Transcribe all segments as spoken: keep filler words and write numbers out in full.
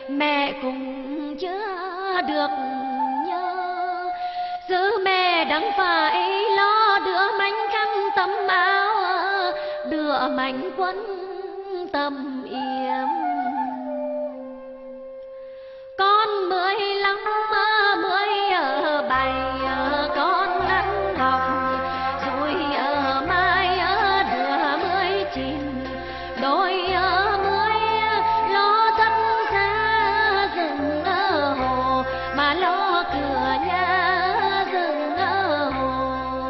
mẹ cũng chưa được nhớ. Giờ mẹ đang phải lo đưa mảnh khăn tấm áo, đưa mảnh quấn tầm yếm. Con mười lăm mới ở bảy, con ăn học rồi ở mai đưa mới chín, đôi mới lo thắp xa rừng hồ mà lo cửa nhà rừng hồ.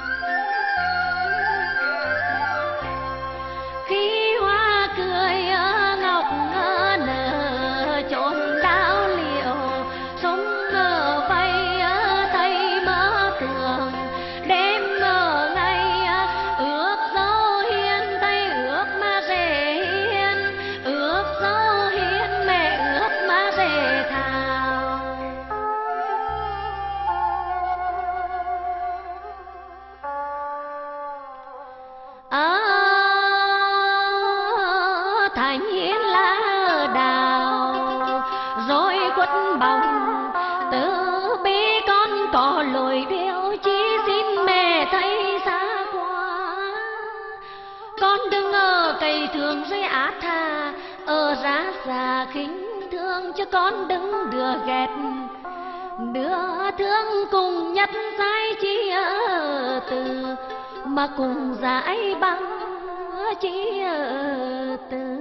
Khi hoa cười ngọc nở chốn đào liệu, sống vây tay mơ tường đêm ở ngày ước dấu hiên, tay ước má rể hiên, ước dấu hiên mẹ ước má rể thảo. À, thành hiên lá đào rồi quất bồng, từ bi con có lối điệu chỉ xin mẹ thấy xa quá. Con đừng ở cây thường rồi át tha, ở ra xa khinh thương cho con đừng đưa ghét, đưa thương cùng nhất sai chi từ mà cùng giải bằng chi từ.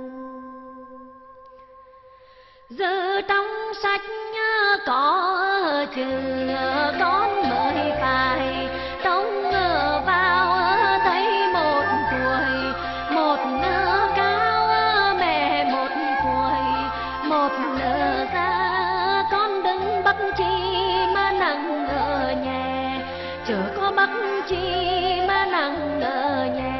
Giờ trong sách có chữ con mới phải trông vào thấy một tuổi một cao, mẹ một tuổi một da. Con đừng bắt chi mà nặng ở nhẹ, chớ có bắt chi mà nặng ở nhẹ.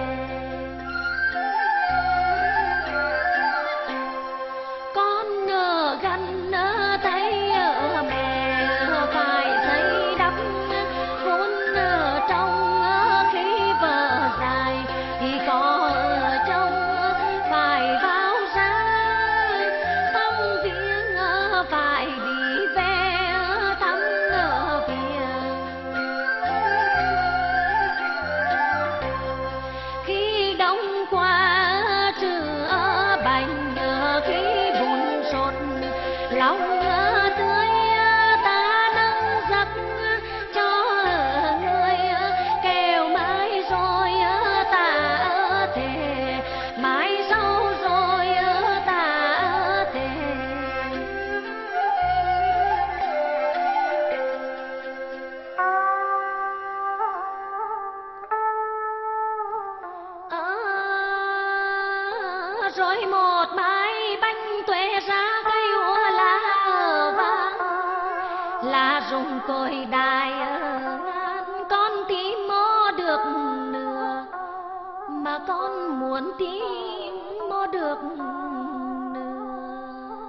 Con ở gần thấy ở mẹ phải xây đắp vốn ở trong, khi vợ dài thì có ở trong phải vào ra thăm viếng, phải đi về thăm ở viếng. Khi đông qua trưa bánh, khi buồn sốt lòng tươi ta nâng giấc cho người kêu mãi rồi ta thề, mãi sau rồi ta thề. À, rồi một mái bánh tuệ ra cây úa lá vàng, là rụng cội đài ngàn. Con tìm mò được nửa mà con muốn tìm mò được nửa.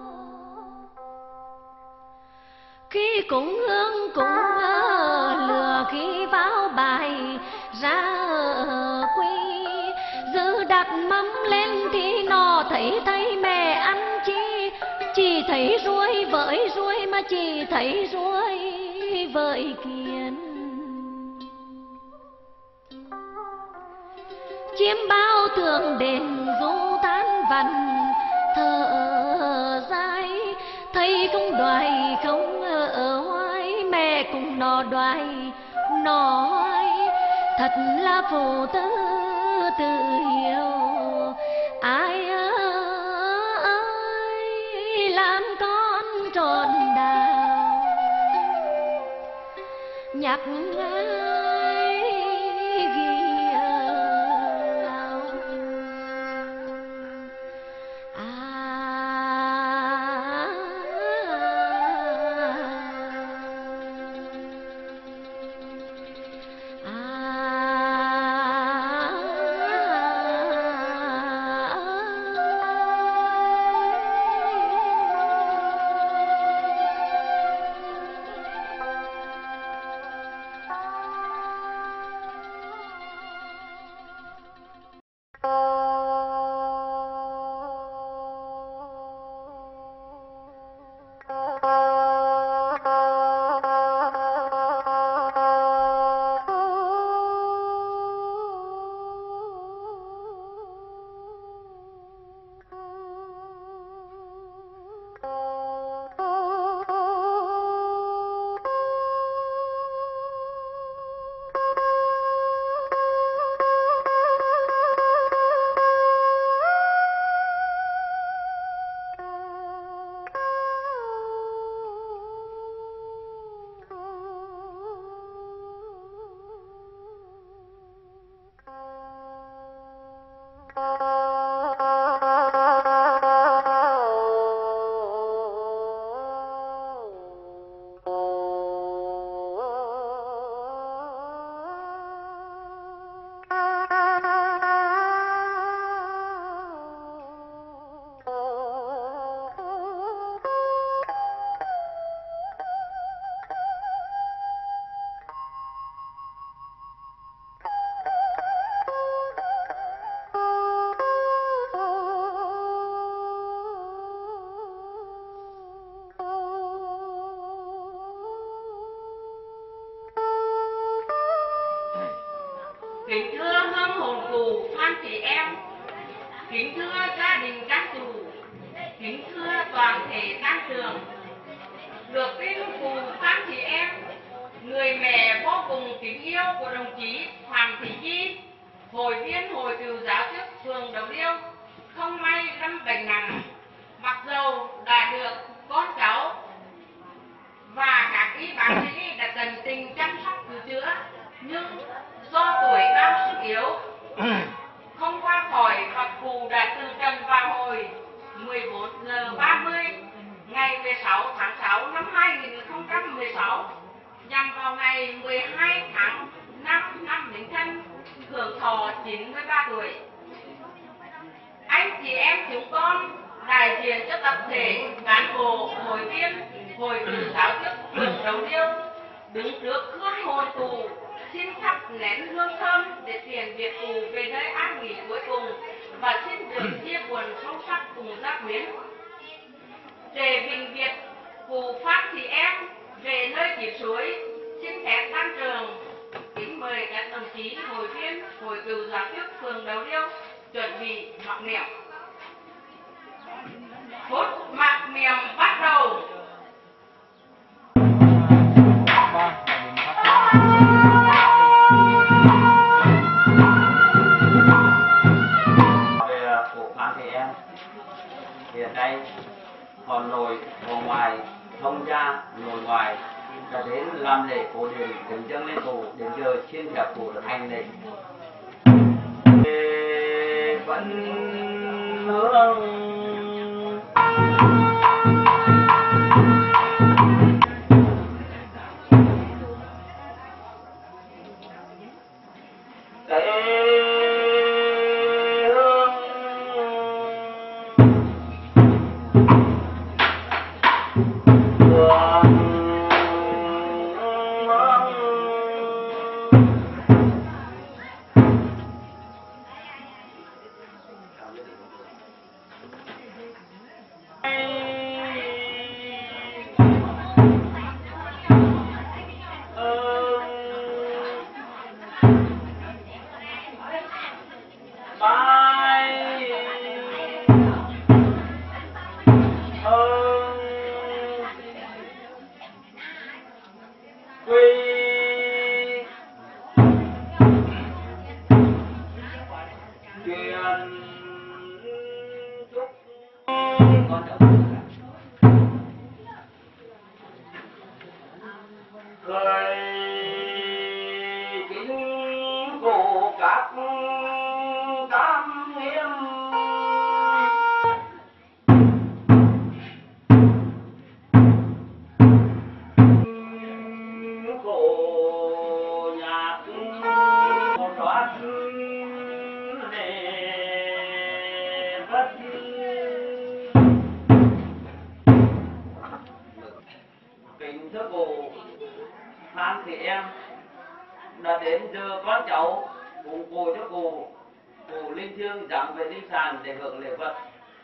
Khi cúng hương cúng lửa, khi vào bài ra quy, giữ đặt mắm lên thì nó thấy thấy mẹ ăn chi. Chỉ thấy ruồi với ruồi mà chỉ thấy ruồi với kiến. Chiêm bao tường đền du tan vần thở dài, thấy không đoài không ở hoài, mẹ cũng nó đoài nói thật là phụ tử tự hiểu. Ai ơi làm con tròn đào, nhắc ai ghi lòng. À, à, anh chị em, kính thưa gia đình các chủ, kính thưa toàn thể tăng trường. Được tin cùng các chị em, người mẹ vô cùng kính yêu của đồng chí Phạm Thị Chi, hội viên hội cựu giáo chức phường Đầu Liêu, không may lâm bệnh nặng. Mặc dầu đã được con cháu và các y bác sĩ đã tận tình chăm sóc cứu chữa, nhưng do tuổi cao sức yếu không qua khỏi, và cụ đã từ trần vào hồi mười bốn giờ ba mươi ngày mười sáu tháng sáu năm hai nghìn không trăm mười sáu, nhằm vào ngày mười hai tháng năm năm Bính Thân, hưởng thọ chín mươi ba tuổi. Anh chị em chúng con đại diện cho tập thể cán bộ, hội viên hội cựu giáo chức phường Đầu Liêu đứng trước hương hồn cụ, xin thắp nén hương thơm để tiền Việt cụ về nơi an nghỉ cuối cùng, và xin được chia buồn sâu sắc cùng gia quyến. Để bình Việt cụ Phát Thị Em về nơi chỉ suối, xin phép tăng trường kính mời các đồng chí hội viên hội cựu giáo chức phường Đầu Liêu chuẩn bị mặc niệm. Phút mặc niệm bắt đầu. Về cụ Phan Thị Em, hiện nay còn nội và ngoài, thông gia nội ngoại đã đến làm lễ cổ điển kính dâng lên cụ. Đến giờ xin phép cụ được hành lễ. Vẫn hương Phan Thị Em đã đến giờ con cháu cùng cô cho cụ cụ linh thiêng dặm về linh sàn để hưởng lễ vật.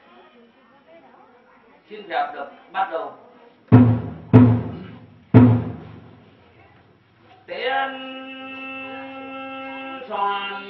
Xin phép được bắt đầu. Tiến soạn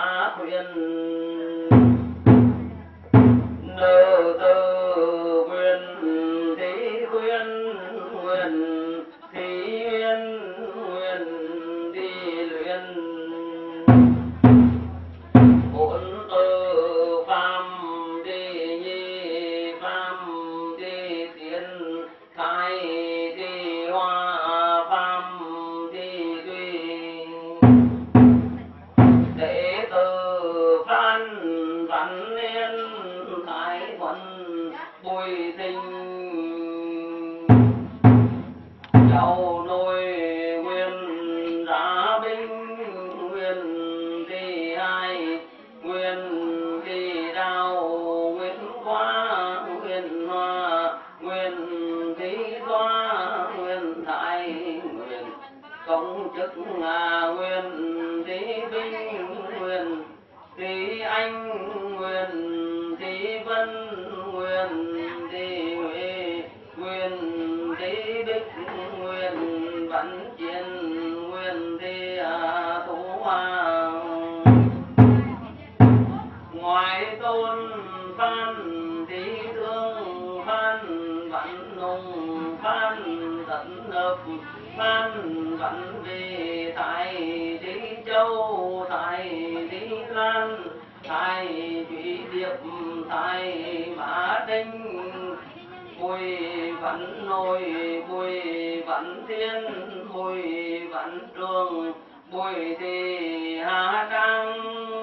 đã khuyên nơ tơ khuyên thì khuyên khuyên thì khuyên khuyên đi luyện bốn tơ phàm đi nhi phàm đi tiến khai đi hoa phàm đi duy đệ tử phan văn niên thái thuần bùi tình cháu nuôi nguyên giá binh nguyên đi hai nguyên đi đào nguyên hoa nguyên hoa nguyên đi hoa nguyên thái nguyên công chức à nguyên đi binh nguyên đi anh nguyên đi vân nguyên đi huệ nguyên đi bích nguyên vẫn chiến nguyên đi à, thủ hoa ngoài tôn phan đi thương phan vẫn nung phan tận hợp phan vẫn về thái đi châu thái đi lan thái thủy điệp thái mã đinh bùi vẫn nôi bùi vẫn thiên bùi vẫn trường bùi thì hà trang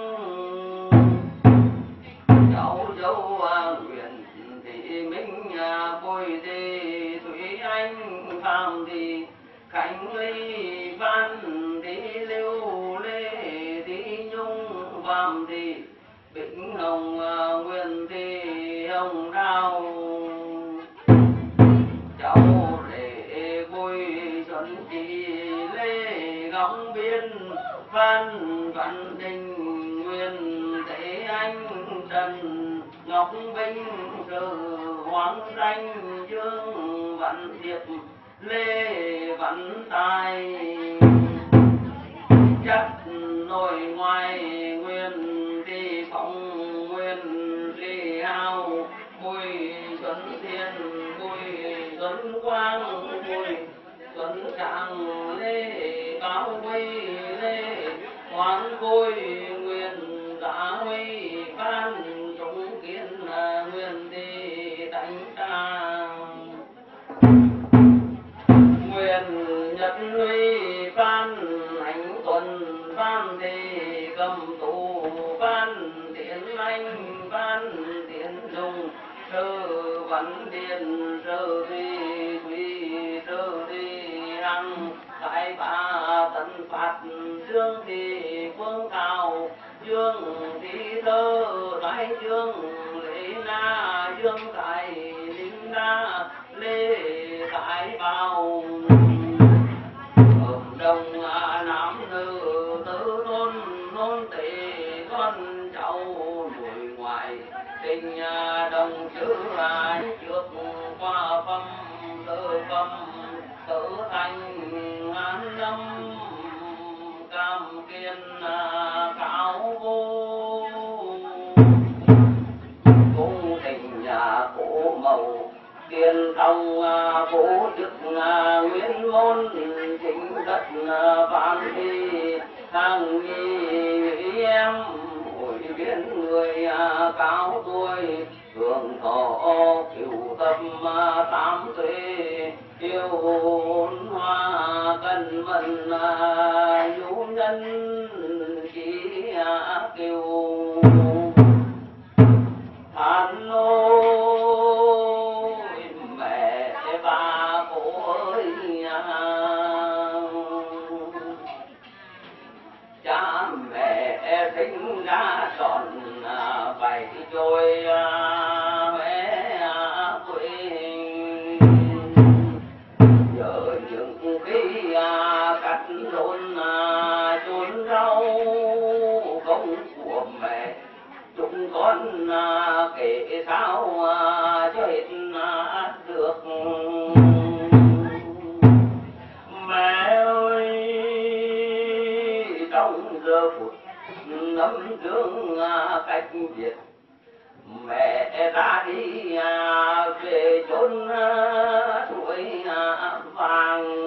cháu dâu nguyện thị minh bùi thì thủy anh phạm thì khánh ly văn thì lưu lê thì nhung phạm thì vĩnh hồng nguyên thì hồng đào cháu lệ bùi xuân chị lê ngọc biên phan văn đình nguyên thế anh trần ngọc vinh sự hoàng danh dương văn điệp lê văn tài chắc nội ngoài nguyên thì phong nguyên thì hào bùi xuân thiên bùi xuân quang bùi xuân trạng lê báo huy lê hoàng bùi nguyên giá huy phan trung kiến nguyên thì đánh trang nguyên nhật huy phan anh tuần phan thì cầm tù phan tiến anh phan tiến dung sơ văn điền sơ đi thủy sơ đi hằng thái ba tấn phạt dương thì phương cao dương thì thơ thái dương lễ na dương cải linh na lê cải bao đồng nam nữ tứ thôn thôn tề con cháu nuôi ngoài tình đồng chữ ai trước qua phẩm tự phẩm tự thành an năm cam kiên cao vô cung tình nhà cổ màu tiền thông vũ chức nguyên môn chính đất vạn thi hàng nghi em hội biến người cao tuổi hưởng thọ cửu tâm tám tuệ yêu hồn hoa cân vận du nhân khí kiều than lôi mẹ ba cô ơi cha mẹ sinh ra tròn bảy trôi mẹ quê giờ những khi cắt rốn chôn rau công của mẹ chúng con kể sao cho hết được mẹ ơi trong giờ phút nắm xương cách biệt mẹ ta đi về chốn tuổi vàng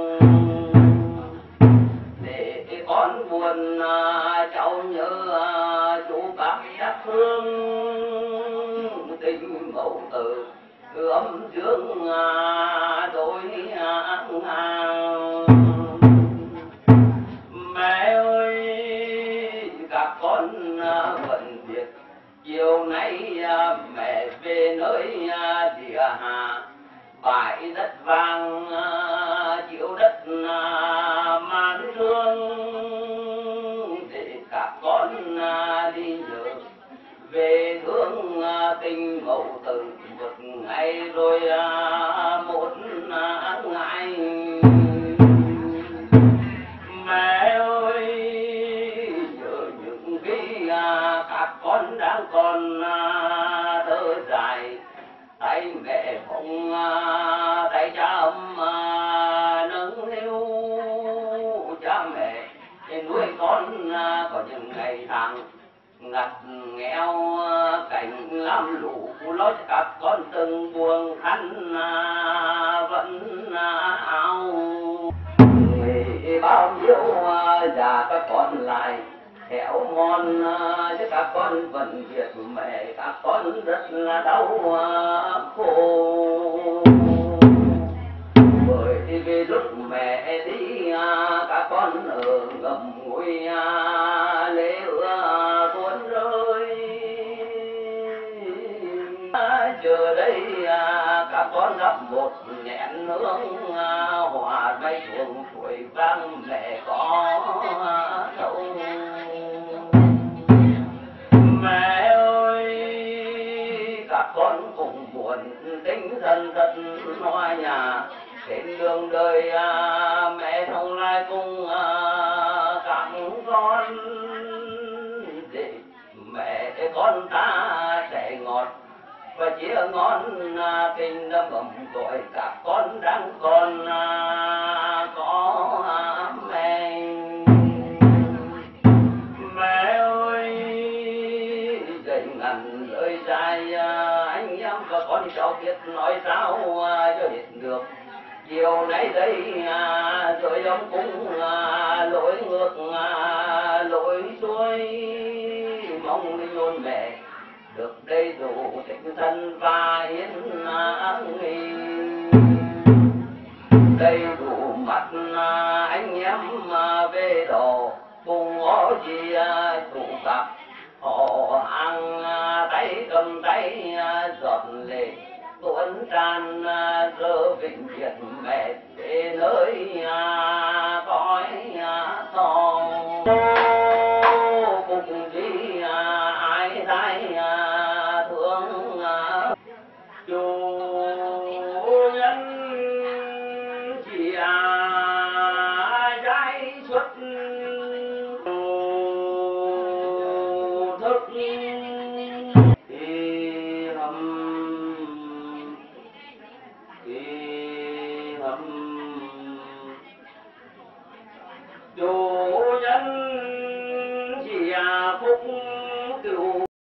để con buồn cháu nhớ chú bác chắc hương tình mẫu tử ấm dương đôi hàng mẹ ơi các con vẫn biết chiều nay mẹ về nơi địa hà bãi đất vàng chiều đất man thương để các con đi nhớ về thương tình mẫu tử một ngày rồi một ngày mẹ ơi nhớ những khi các con đang còn thơ dài tay mẹ không tay cha ấm nâng niu cha mẹ nuôi con có những ngày tháng ngặt nghèo cảnh lam lũ lo cho các con từng buồn khăn vẫn áo người bao nhiêu già các con lại khéo ngon chứ các con vẫn biết mẹ các con rất là đau khổ bởi vì lúc mẹ đi các con ở ngầm ngùi lệ ưa tuôn rơi giờ đây các con gặp một nén hương hòa bay xuống suối vang mẹ có đâu mẹ ơi các con cũng buồn tính thân thật hoa nhà trên đường đời mẹ thông lại cùng các con để mẹ con ta sẽ ngọt và chia ngon tình đâm ấm tuổi các con đang còn có mẹ mẹ ơi dậy ngàn lời dài anh em và con cháu biết nói sao cho hết được chiều nay đây rồi ông cũng lối ngược lối xuôi mong linh hồn mẹ được đầy đủ tình thân và hiến nghi đầy đủ mặt anh em về đồ cùng ngõ gì tụ tập họ hàng tay cầm tay giọt lệ tuấn tràn giờ vĩnh biệt mẹ về nơi